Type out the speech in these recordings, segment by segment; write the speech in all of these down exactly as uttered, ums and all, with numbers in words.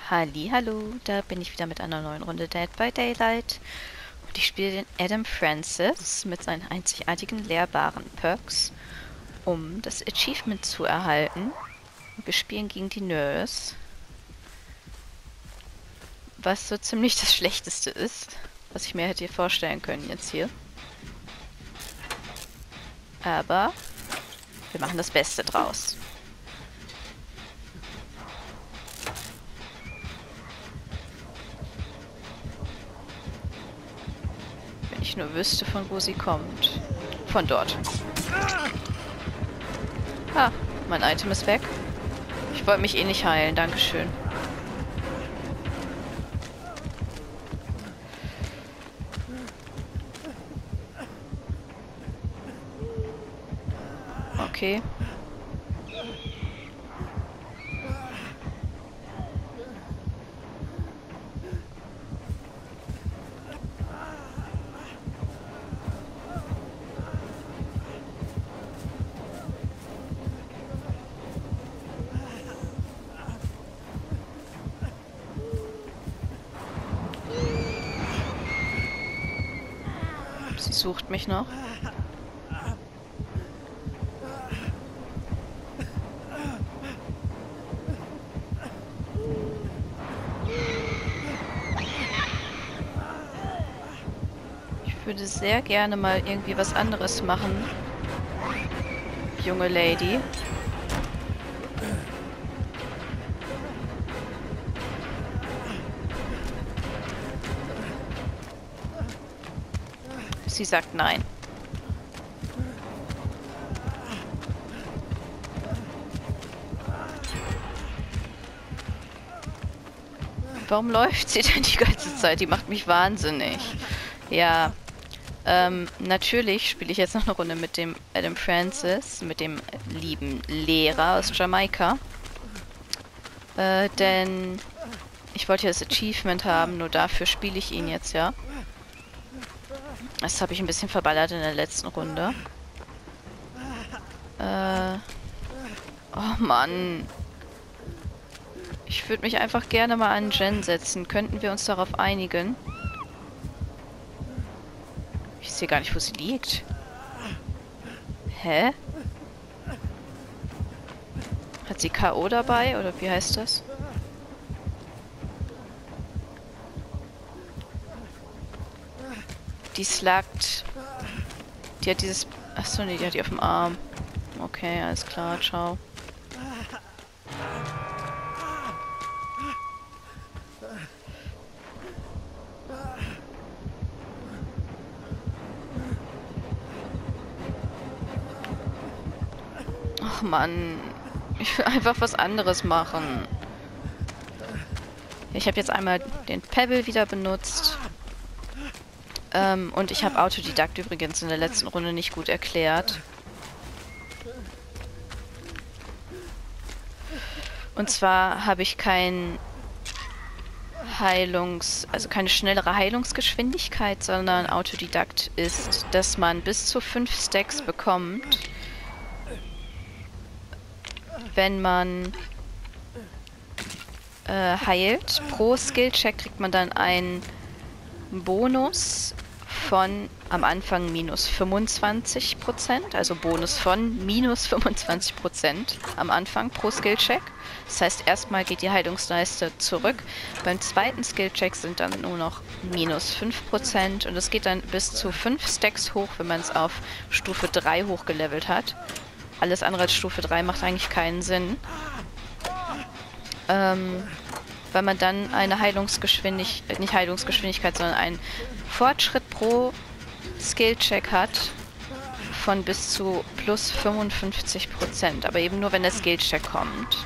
Hallihallo, da bin ich wieder mit einer neuen Runde Dead by Daylight. Und ich spiele den Adam Francis mit seinen einzigartigen lehrbaren Perks, um das Achievement zu erhalten. Und wir spielen gegen die Nurse, was so ziemlich das Schlechteste ist, was ich mir hätte vorstellen können jetzt hier. Aber wir machen das Beste draus. Wenn ich nur wüsste, von wo sie kommt. Von dort. Ah, mein Item ist weg. Ich wollte mich eh nicht heilen, dankeschön. Okay. Sie sucht mich noch. Ich würde sehr gerne mal irgendwie was anderes machen, junge Lady. Sie sagt nein. Warum läuft sie denn die ganze Zeit? Die macht mich wahnsinnig. Ja, ähm, natürlich spiele ich jetzt noch eine Runde mit dem Adam Francis, mit dem lieben Lehrer aus Jamaika. Äh, denn ich wollte ja das Achievement haben, nur dafür spiele ich ihn jetzt, ja. Das habe ich ein bisschen verballert in der letzten Runde. Äh. Oh Mann. Ich würde mich einfach gerne mal an Jen setzen. Könnten wir uns darauf einigen? Ich sehe gar nicht, wo sie liegt. Hä? Hat sie K O dabei? Oder wie heißt das? Die slackt. Die hat dieses... Achso, nee, die hat die auf dem Arm. Okay, alles klar, ciao. Ach Mann. Ich will einfach was anderes machen. Ich habe jetzt einmal den Pebble wieder benutzt. Ähm, und ich habe Autodidakt übrigens in der letzten Runde nicht gut erklärt. Und zwar habe ich kein Heilungs... also keine schnellere Heilungsgeschwindigkeit, sondern Autodidakt ist, dass man bis zu fünf Stacks bekommt, wenn man äh, heilt. Pro Skillcheck kriegt man dann einen Bonus von am Anfang minus fünfundzwanzig Prozent, also Bonus von minus fünfundzwanzig Prozent am Anfang pro Skillcheck. Das heißt, erstmal geht die Heilungsleiste zurück. Beim zweiten Skillcheck sind dann nur noch minus fünf Prozent und es geht dann bis zu fünf Stacks hoch, wenn man es auf Stufe drei hochgelevelt hat. Alles andere als Stufe drei macht eigentlich keinen Sinn. Ähm, weil man dann eine Heilungsgeschwindigkeit, nicht Heilungsgeschwindigkeit, sondern einen Fortschritt pro Skillcheck hat von bis zu plus fünfundfünfzig Prozent. Aber eben nur, wenn der Skillcheck kommt.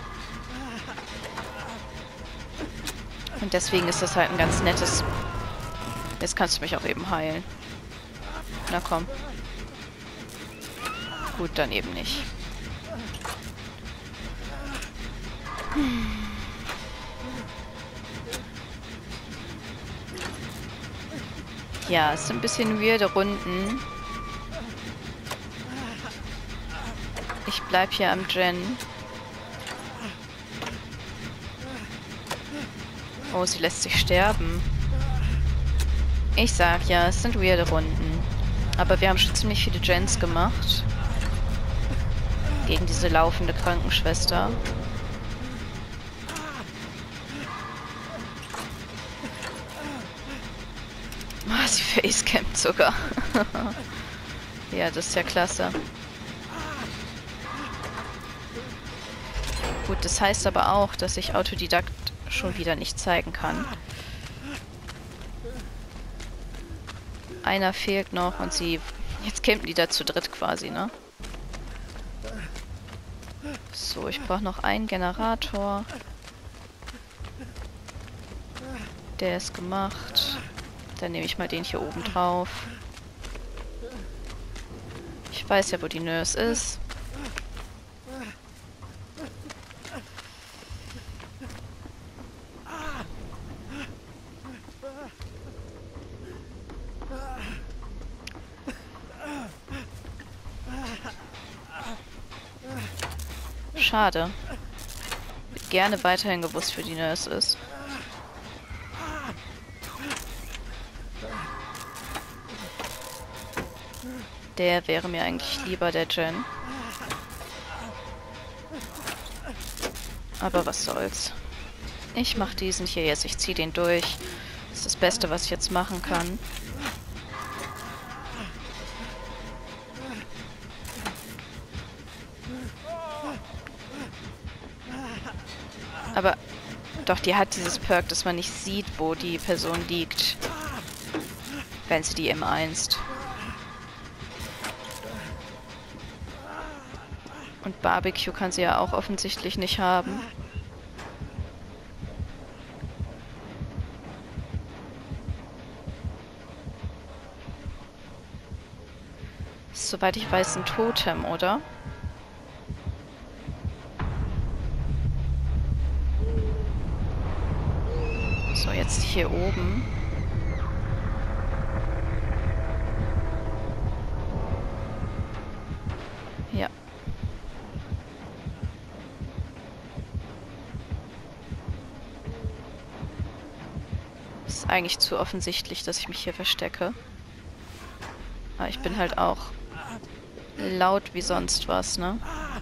Und deswegen ist das halt ein ganz nettes... Jetzt kannst du mich auch eben heilen. Na komm. Gut, dann eben nicht. Hm. Ja, es sind ein bisschen weirde Runden. Ich bleib hier am Jen. Oh, sie lässt sich sterben. Ich sag ja, es sind weirde Runden. Aber wir haben schon ziemlich viele Gens gemacht. Gegen diese laufende Krankenschwester. Ah, sie facecampt sogar. Ja, das ist ja klasse. Gut, das heißt aber auch, dass ich Autodidakt schon wieder nicht zeigen kann. Einer fehlt noch und sie... Jetzt campen die da zu dritt quasi, ne? So, ich brauche noch einen Generator. Der ist gemacht. Dann nehme ich mal den hier oben drauf. Ich weiß ja, wo die Nurse ist. Schade. Ich hätte gerne weiterhin gewusst, wo die Nurse ist. Der wäre mir eigentlich lieber, der Gen. Aber was soll's. Ich mach diesen hier jetzt. Ich zieh den durch. Das ist das Beste, was ich jetzt machen kann. Aber doch, die hat dieses Perk, dass man nicht sieht, wo die Person liegt. Wenn sie die M eins. Und Barbecue kann sie ja auch offensichtlich nicht haben. Ist, soweit ich weiß, ein Totem, oder? So, jetzt hier oben. Ja. Ist eigentlich zu offensichtlich, dass ich mich hier verstecke. Aber ich bin halt auch laut wie sonst was, ne?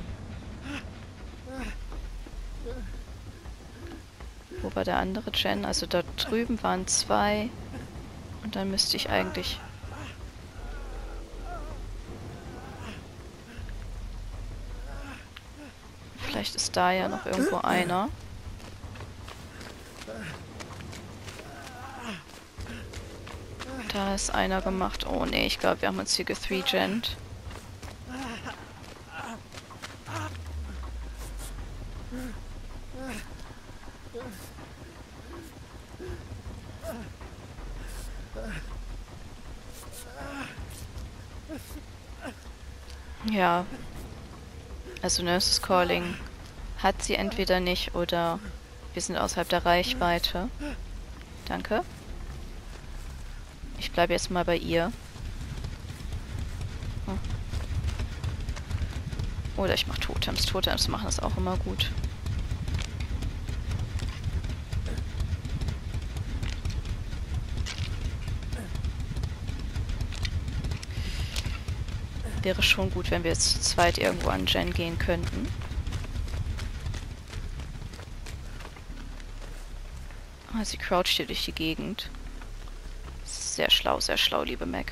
Wo war der andere Gen? Also da drüben waren zwei. Und dann müsste ich eigentlich... Vielleicht ist da ja noch irgendwo einer. Da ist einer gemacht. Oh nee, ich glaube, wir haben uns hier gethree-gent. Ja. Also Nurses Calling hat sie entweder nicht oder wir sind außerhalb der Reichweite. Danke. Ich bleibe jetzt mal bei ihr. Hm. Oder ich mache Totems. Totems machen das auch immer gut. Wäre schon gut, wenn wir jetzt zu zweit irgendwo an Gen gehen könnten. Ah, sie croucht hier durch die Gegend. Sehr schlau, sehr schlau, liebe Mac.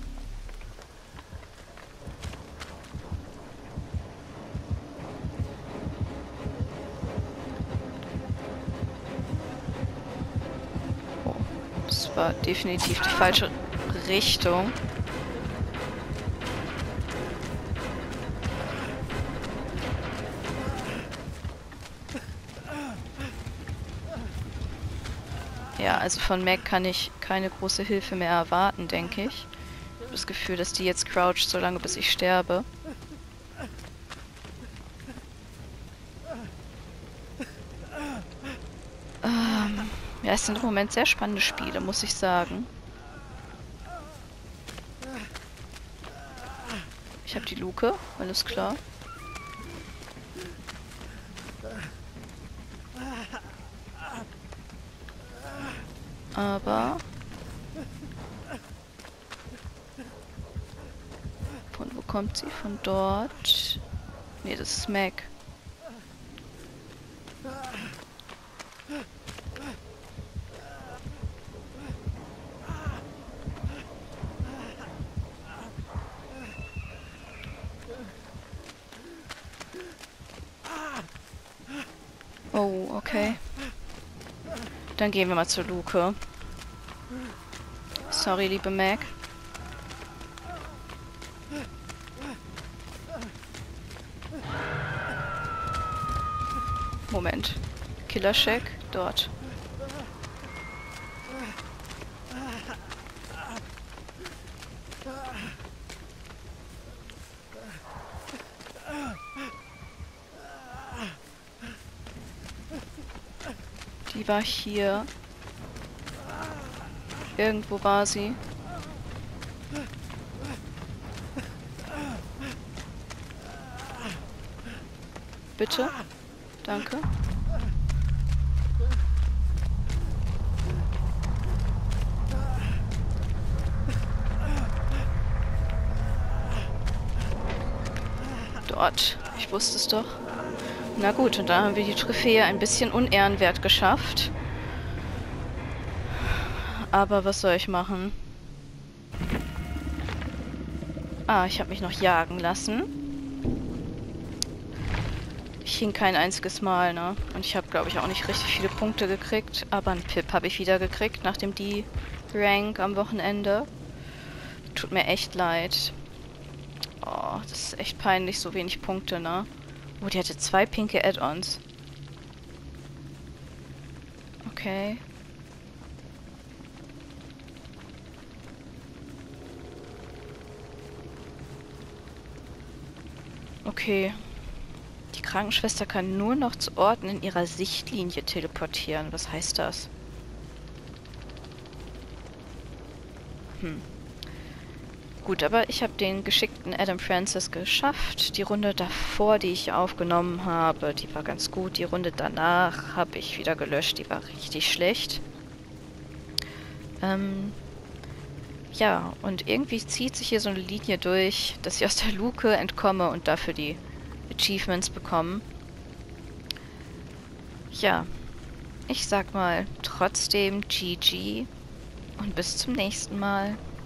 Oh, das war definitiv die falsche Richtung. Ja, also von Mac kann ich keine große Hilfe mehr erwarten, denke ich. Ich habe das Gefühl, dass die jetzt croucht, solange bis ich sterbe. Ähm, ja, es sind im Moment sehr spannende Spiele, muss ich sagen. Ich habe die Luke, alles klar. Aber... Von wo kommt sie? Von dort? Nee, das ist Meg. Oh, okay. Dann gehen wir mal zur Luke. Sorry, liebe Meg. Moment. Killercheck. Dort. Die war hier. Irgendwo war sie. Bitte? Danke. Dort. Ich wusste es doch. Na gut, und da haben wir die Trophäe ein bisschen unehrenwert geschafft. Aber was soll ich machen? Ah, ich habe mich noch jagen lassen. Ich hing kein einziges Mal, ne? Und ich habe, glaube ich, auch nicht richtig viele Punkte gekriegt. Aber einen Pip habe ich wieder gekriegt nach dem D-Rank am Wochenende. Tut mir echt leid. Oh, das ist echt peinlich, so wenig Punkte, ne? Oh, die hatte zwei pinke Add-ons. Okay. Okay. Die Krankenschwester kann nur noch zu Orten in ihrer Sichtlinie teleportieren. Was heißt das? Hm. Gut, aber ich habe den geschickten Adam Francis geschafft. Die Runde davor, die ich aufgenommen habe, die war ganz gut. Die Runde danach habe ich wieder gelöscht. Die war richtig schlecht. Ähm... Ja, und irgendwie zieht sich hier so eine Linie durch, dass ich aus der Luke entkomme und dafür die Achievements bekomme. Ja, ich sag mal trotzdem G G und bis zum nächsten Mal.